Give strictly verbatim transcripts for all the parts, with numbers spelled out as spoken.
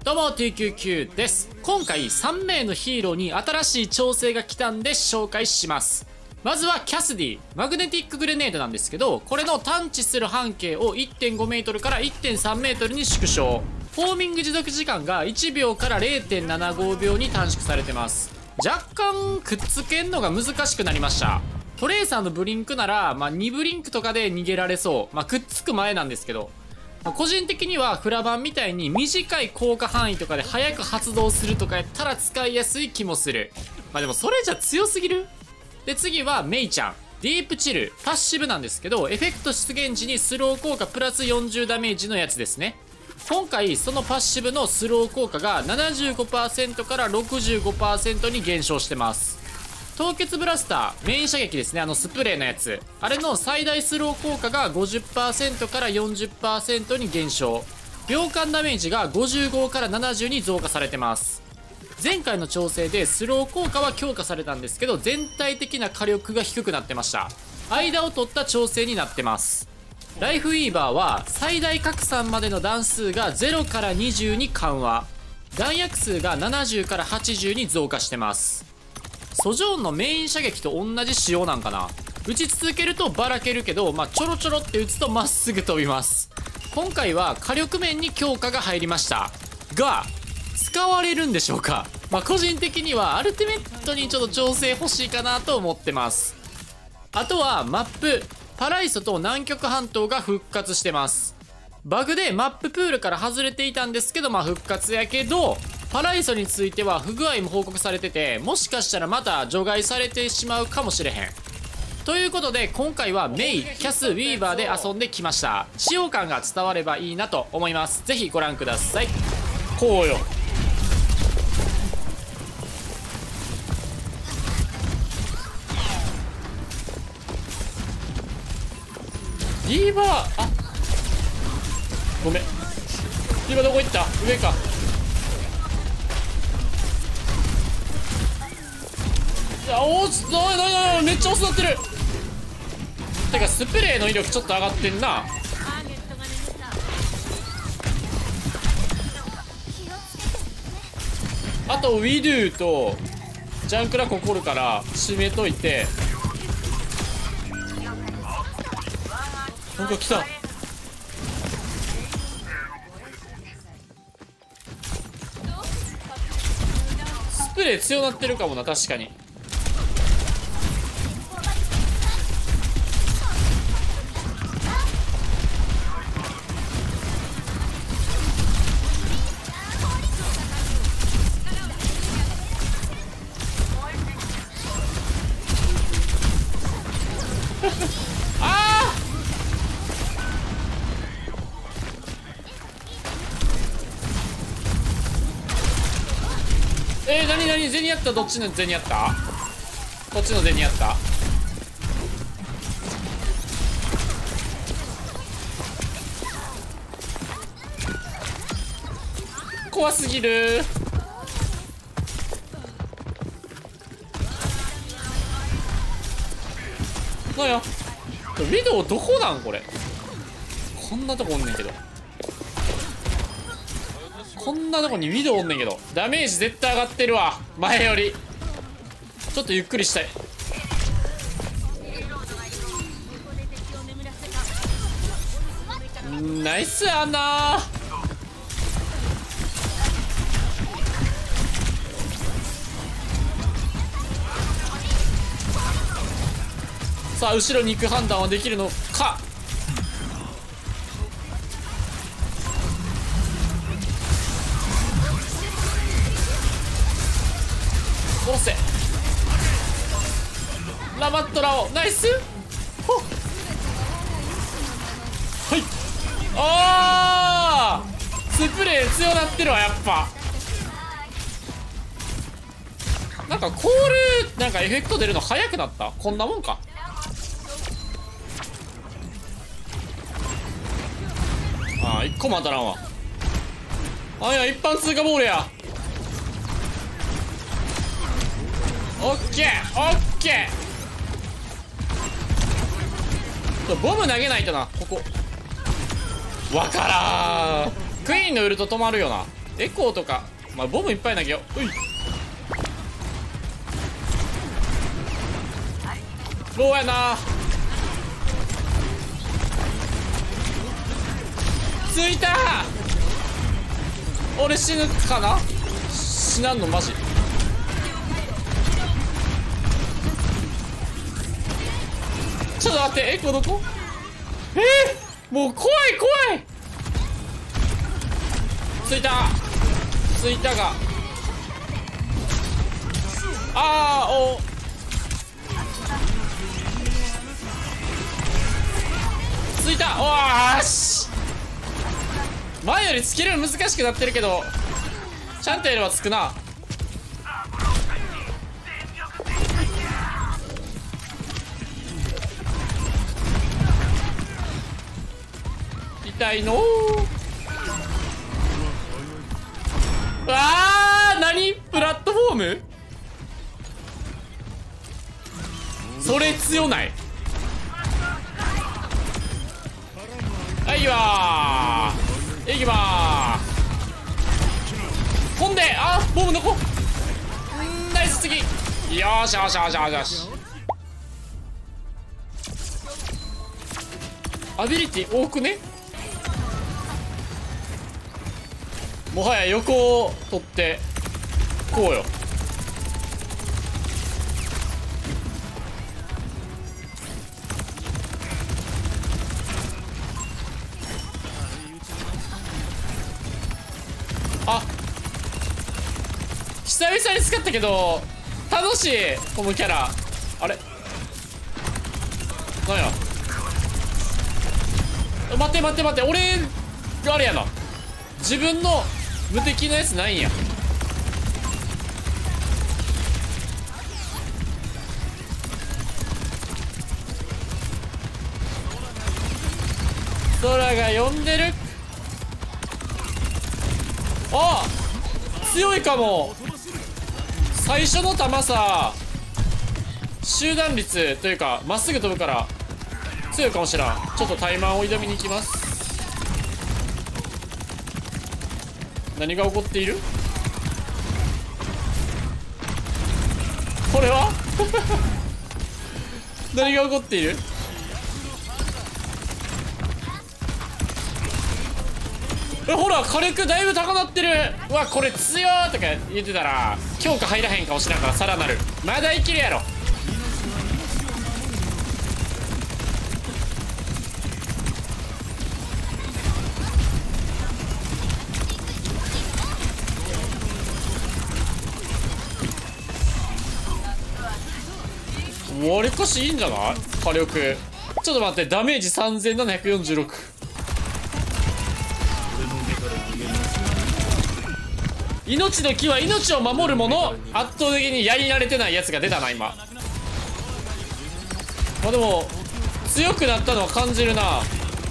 どうも ティーキューキュー です。今回さん名のヒーローに新しい調整が来たんで紹介します。まずはキャスディマグネティックグレネードなんですけど、これの探知する半径を いってんごメートルから いってんさんメートルに縮小。フォーミング持続時間がいちびょうから れいてんななごびょうに短縮されてます。若干くっつけんのが難しくなりました。トレーサーのブリンクなら、まあ、にブリンクとかで逃げられそう。まあ、くっつく前なんですけど、個人的にはフラバンみたいに短い効果範囲とかで早く発動するとかやったら使いやすい気もする。まあでもそれじゃ強すぎる。で次はメイちゃんディープチルパッシブなんですけど、エフェクト出現時にスロー効果プラスよんじゅうダメージのやつですね。今回そのパッシブのスロー効果が ななじゅうごパーセント から ろくじゅうごパーセント に減少してます。凍結ブラスターメイン射撃ですね、あのスプレーのやつ、あれの最大スロー効果が ごじゅっパーセント から よんじゅっパーセント に減少。秒間ダメージがごじゅうごからななじゅうに増加されてます。前回の調整でスロー効果は強化されたんですけど、全体的な火力が低くなってました。間を取った調整になってます。ライフウィーバーは最大拡散までの弾数がゼロからにじゅうに緩和、弾薬数がななじゅうからはちじゅうに増加してます。ソジョーンのメイン射撃と同じ仕様なんかな。撃ち続けるとばらけるけど、まあ、ちょろちょろって撃つとまっすぐ飛びます。今回は火力面に強化が入りましたが、使われるんでしょうか。まあ、個人的にはアルティメットにちょっと調整欲しいかなと思ってます。あとはマップパライソと南極半島が復活してます。バグでマッププールから外れていたんですけど、まあ復活やけど、パライソについては不具合も報告されてて、もしかしたらまた除外されてしまうかもしれへん。ということで今回はメイ、キャス、ウィーバーで遊んできました。使用感が伝わればいいなと思います。ぜひご覧ください。こうよ。ディーバー、あ、ごめん。ディーバーどこ行った？上か。いや、おー、ななななめっちゃ遅なってる。てかスプレーの威力ちょっと上がってんな。あとウィドゥとジャンクラココるから締めといて。なんか来た。スプレー強なってるかもな、確かに。ああえー、なになにゼニやった。どっちのゼニやった。こっちのゼニやった。怖すぎる。なんやウィドウどこなんこれ。こんなとこおんねんけど、こんなとこにウィドウおんねんけど、ダメージ絶対上がってるわ前より。ちょっとゆっくりしたい。ナイスアナー。さあ後ろに行く判断はできるのか。殺せラマットラオ、ナイス。ほっ、はい。あースプレー強なってるわやっぱ。なんかコールなんかエフェクト出るの早くなった。こんなもんか。ああいっこも当たらんわ。あいや一般通過ボールや。オッケーオッケー。ボム投げないとな。ここわからん。クイーンのウルト止まるよな。 エコーとか、まあ、ボムいっぱい投げよう。ういローやな。ついた。俺死ぬかな。死なんのマジ。ちょっと待って、エコーどこ。えー、もう怖い怖い。ついたついたが、あーおついた。おーし、前よりつけるの難しくなってるけどちゃんとやればつくな。痛いのー。わー、何プラットフォーム、それ強ない。はいわー、いきまーす。ほんで、あーボムの子、んーナイス。次よーしよしよしよしよし。アビリティ多くね。もはや横を取ってこうよ。あ、久々に使ったけど楽しいこのキャラ。あれなんや、待って待って待って、俺あれやな、自分の無敵のやつないんや。空が呼んでる。あ、強いかも。最初の弾さ、集団率というかまっすぐ飛ぶから強いかもしらん。ちょっとタイマーを挑みに行きます。何が起こっている。これは何が起こっている。え、ほら火力だいぶ高なってる。うわ、これ強ーとか言ってたら強化入らへんかもしれんから、さらなるまだいけるやろ。わりかしいいんじゃない火力。ちょっと待って、ダメージさんぜんななひゃくよんじゅうろく。命の木は命を守るもの。圧倒的にやり慣れてないやつが出たな今。まあでも強くなったのは感じるな。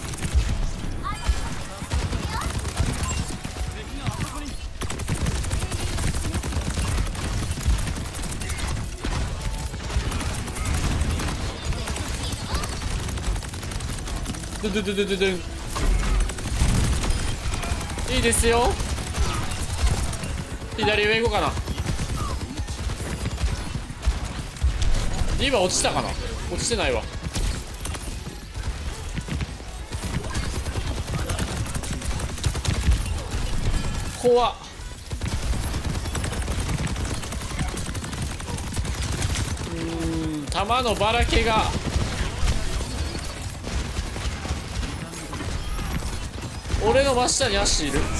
ドゥドゥドゥドゥドゥドゥン、いいですよ。左上行こうかな。ディーバ落ちたかな。落ちてないわ。怖っ。うーん、弾のばらけが。俺の真下に足いる。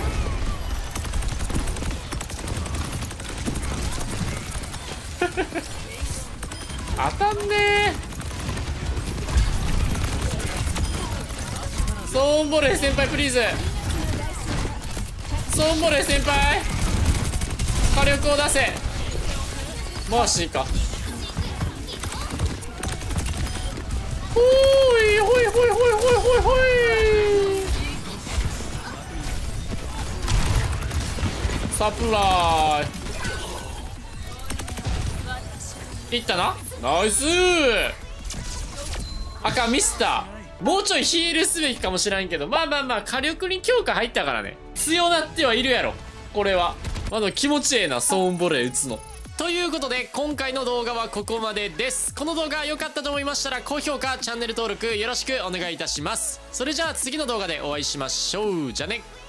当たんねー。ソーンボレー先輩プリーズ。ソーンボレー先輩火力を出せ。マーシーか。ほーいほいほいほいほいほいほい。サプライいったな。ナイスー。あかん、ミスった。もうちょいヒールすべきかもしらんけど、まあまあまあ火力に強化入ったからね、強なってはいるやろ。 これは。あの気持ちええな、ソーンボレー打つの。ということで今回の動画はここまでです。この動画良かったと思いましたら高評価チャンネル登録よろしくお願いいたします。それじゃあ次の動画でお会いしましょう。じゃあね。